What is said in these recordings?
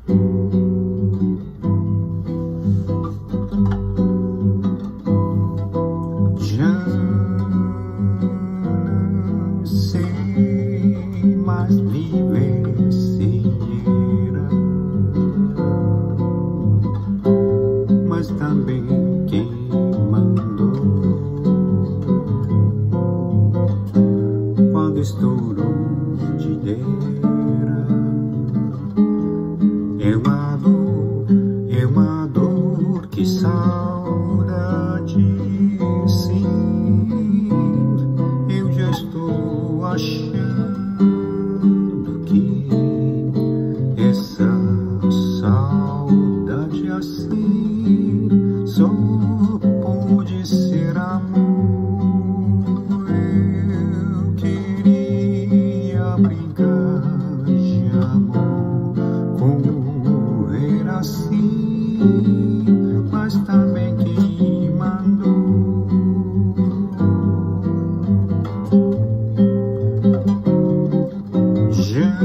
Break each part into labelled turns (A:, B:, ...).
A: Já não sei mais viver sem ira, mas também quem mandou quando estou longe dela. É uma dor, que saudade, sim. Eu já estou achando que essa saudade assim só pode ser amor. Eu queria brincar de amor com ele assim, mas também quem mandou. Já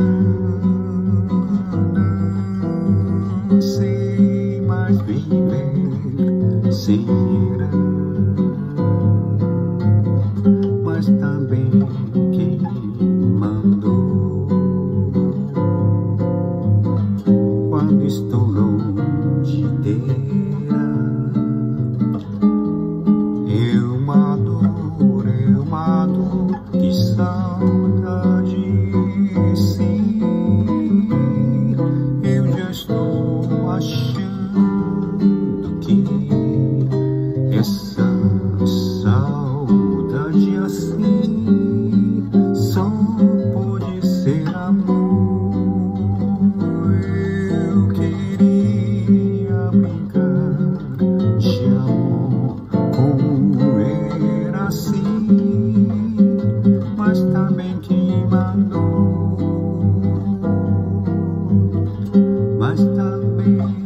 A: não sei mais viver sem ira, mas também quem mandou. Quando estou longe dela, é uma dor, que saudade, sim. Eu já estou achando que essa saudade assim só pode ser amor. Eu queria brincar de amor com ele assim, mas também quem mandou, mas também